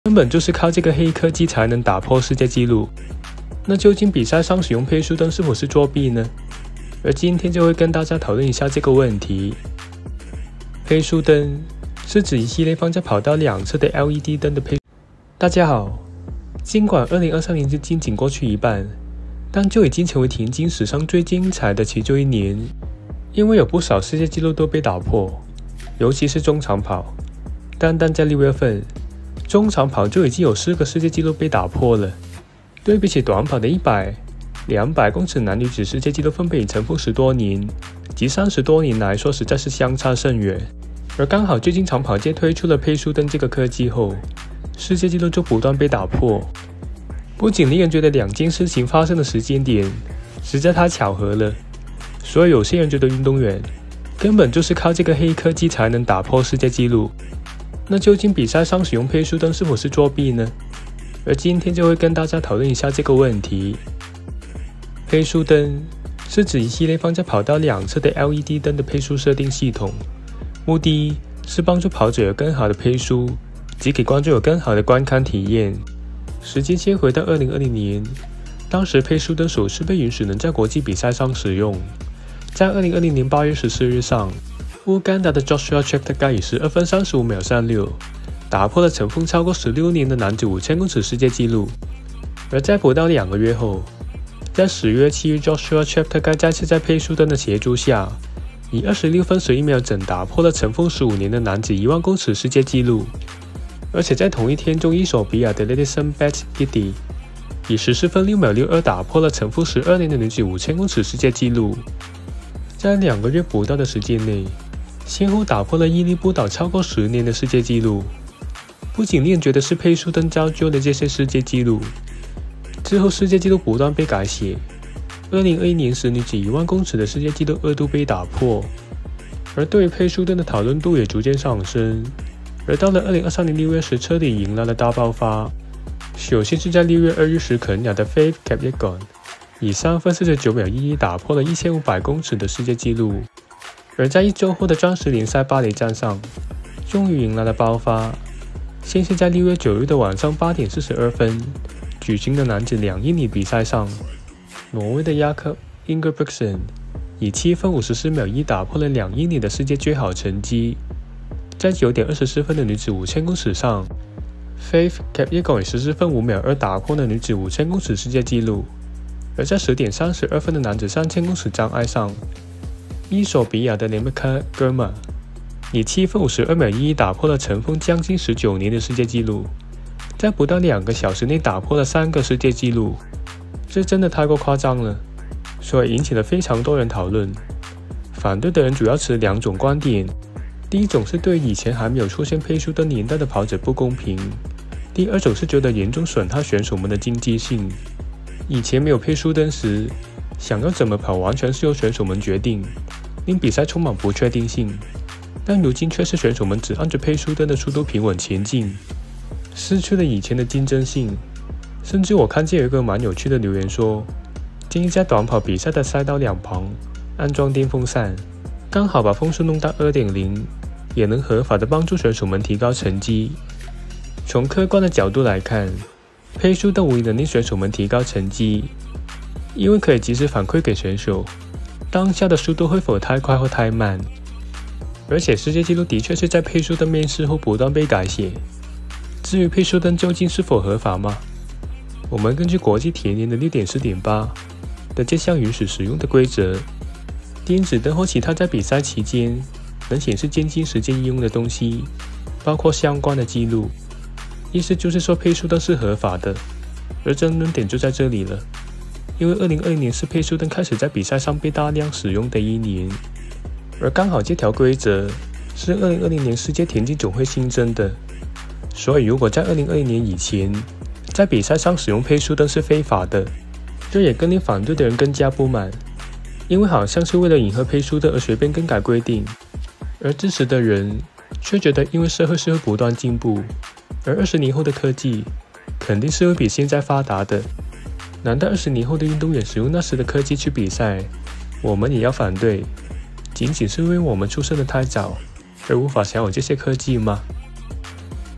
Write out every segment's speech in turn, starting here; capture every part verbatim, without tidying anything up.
根本就是靠这个黑科技才能打破世界纪录。那究竟比赛上使用配速灯是否是作弊呢？而今天就会跟大家讨论一下这个问题。配速灯是指一系列放在跑道两侧的 L E D 灯的配。大家好，尽管二零二三年就仅仅过去一半，但就已经成为田径史上最精彩的其中一年，因为有不少世界纪录都被打破，尤其是中长跑。单单在六月份，中长跑就已经有四个世界纪录被打破了。对比起短跑的一百、两百公尺男女子世界纪录分别已尘封十多年及三十多年来说，实在是相差甚远。而刚好最近长跑界推出了配速灯这个科技后，世界纪录就不断被打破。不仅令人觉得两件事情发生的时间点实在太巧合了，所以有些人觉得运动员根本就是靠这个黑科技才能打破世界纪录。那究竟比赛上使用配速灯是否是作弊呢？而今天就会跟大家讨论一下这个问题。配速灯是指一系列放在跑道两侧的 L E D 灯的配速设定系统，目的是帮助跑者有更好的配速及给观众有更好的观看体验。时间切回到二零二零年，当时配速灯首次被允许能在国际比赛上使用。在二零二零年八月十四日上，乌干达的 Joshua Cheptegei 以十二分三十五秒三六打破了尘封超过十六年的男子五千公尺世界纪录。而在不到两个月后，在十月七日 Joshua Cheptegei 再次在配速灯的协助下，以二十六分十一秒整打破了尘封十五年的男子一万公尺世界纪录。而且在同一天中，伊索比亚的 Ledison Bet-Gidi 以十四分六秒六二打破了尘封十二年的女子五千公尺世界纪录。在两个月不到的时间内，先后打破了屹立不倒超过十年的世界纪录。不仅令人觉得是配速灯造就了这些世界纪录，之后世界纪录不断被改写。二零二一年时，女子一万公尺的世界纪录二度被打破，而对于配速灯的讨论度也逐渐上升。而到了二零二三年六月时，彻底迎来了大爆发。首先是在六月二日时，肯亚的 Faith Kipyegon 以三分四十九秒一一打破了一千五百公尺的世界纪录。而在一周后的钻石联赛巴黎站上，终于迎来了爆发。先是在六月九日的晚上八点四十二分举行的男子两英里比赛上，挪威的雅克 Ingebrigtsen 以七分五十四秒一打破了两英里的世界最好成绩。在九点二十四分的女子五千公尺上， Faith Kipyegon 以十四分五秒二打破了女子五千公尺世界纪录。而在十点三十二分的男子三千公尺障碍上，伊索比亚的 Lemeka Girma 以七分五十二秒一一打破了尘封将近十九年的世界纪录，在不到两个小时内打破了三个世界纪录，这真的太过夸张了，所以引起了非常多人讨论。反对的人主要持两种观点，第一种是对以前还没有出现配速灯年代的跑者不公平，第二种是觉得严重损害选手们的经济性。以前没有配速灯时，想要怎么跑完全是由选手们决定，令比赛充满不确定性。但如今却是选手们只按着配速灯的速度平稳前进，失去了以前的竞争性。甚至我看见有一个蛮有趣的留言说，建议在短跑比赛的赛道两旁安装电风扇，刚好把风速弄到 二点零， 也能合法的帮助选手们提高成绩。从客观的角度来看，配速灯无疑能令选手们提高成绩，因为可以及时反馈给选手当下的速度会否太快或太慢。而且世界纪录的确是在配速灯面世后不断被改写。至于配速灯究竟是否合法吗？我们根据国际田联的 六点四点八 的这项允许使用的规则，电子灯或其他在比赛期间能显示渐进时间应用的东西，包括相关的记录。意思就是说配速灯是合法的，而争论点就在这里了。因为二零二零年是配速灯开始在比赛上被大量使用的一年，而刚好这条规则是二零二零年世界田径总会新增的，所以如果在二零二零年以前在比赛上使用配速灯是非法的，这也更令反对的人更加不满，因为好像是为了迎合配速灯而随便更改规定。而支持的人却觉得，因为社会是会不断进步，而二十年后的科技肯定是会比现在发达的。难道二十年后的运动员使用那时的科技去比赛，我们也要反对，仅仅是因为我们出生的太早，而无法享有这些科技吗？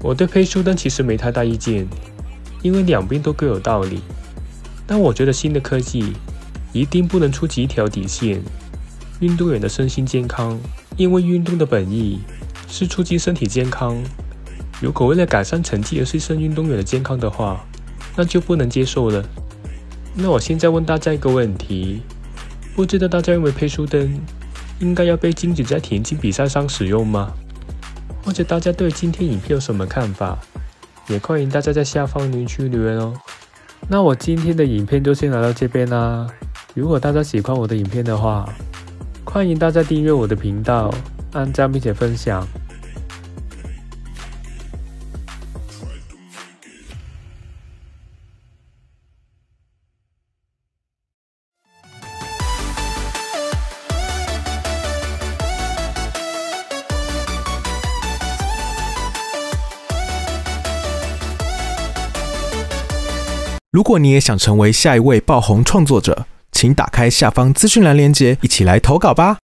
我对配速灯其实没太大意见，因为两边都各有道理。但我觉得新的科技一定不能触及一条底线：运动员的身心健康。因为运动的本意是促进身体健康，如果为了改善成绩而牺牲运动员的健康的话，那就不能接受了。那我现在问大家一个问题，不知道大家认为配速灯应该要被禁止在田径比赛上使用吗？或者大家对今天影片有什么看法？也欢迎大家在下方留言区留言哦。那我今天的影片就先来到这边啦。如果大家喜欢我的影片的话，欢迎大家订阅我的频道，按赞并且分享。 如果你也想成为下一位爆红创作者，请打开下方资讯栏连结，一起来投稿吧。